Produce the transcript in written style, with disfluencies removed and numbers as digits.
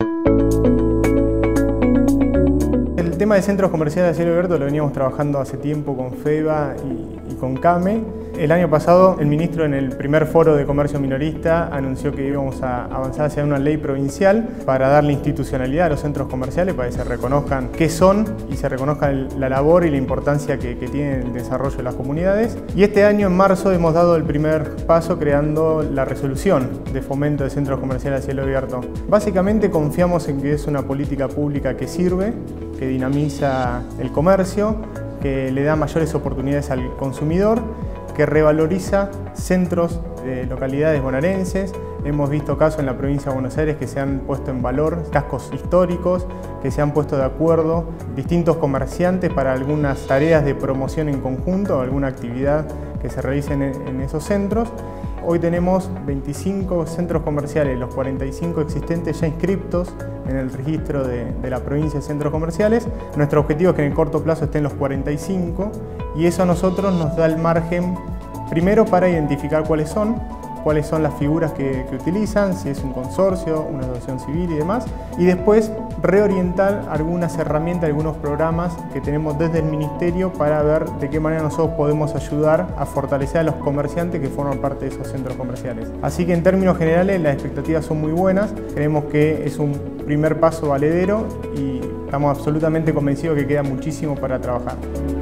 El tema de centros comerciales a cielo abierto lo veníamos trabajando hace tiempo con FEBA y con CAME. El año pasado el ministro en el primer foro de comercio minorista anunció que íbamos a avanzar hacia una ley provincial para darle institucionalidad a los centros comerciales, para que se reconozcan qué son y se reconozca la labor y la importancia que tiene el desarrollo de las comunidades. Y este año, en marzo, hemos dado el primer paso creando la resolución de fomento de centros comerciales a cielo abierto. Básicamente confiamos en que es una política pública que sirve, que dinamiza el comercio, que le da mayores oportunidades al consumidor, que revaloriza centros de localidades bonaerenses. Hemos visto casos en la provincia de Buenos Aires que se han puesto en valor cascos históricos, que se han puesto de acuerdo distintos comerciantes para algunas tareas de promoción en conjunto o alguna actividad que se realice en esos centros. Hoy tenemos 25 centros comerciales, los 45 existentes ya inscriptos en el registro de la provincia de centros comerciales. Nuestro objetivo es que en el corto plazo estén los 45 y eso a nosotros nos da el margen primero para identificar cuáles son las figuras que utilizan, si es un consorcio, una asociación civil y demás, y después reorientar algunas herramientas, algunos programas que tenemos desde el Ministerio para ver de qué manera nosotros podemos ayudar a fortalecer a los comerciantes que forman parte de esos centros comerciales. Así que en términos generales las expectativas son muy buenas, creemos que es un primer paso valedero y estamos absolutamente convencidos que queda muchísimo para trabajar.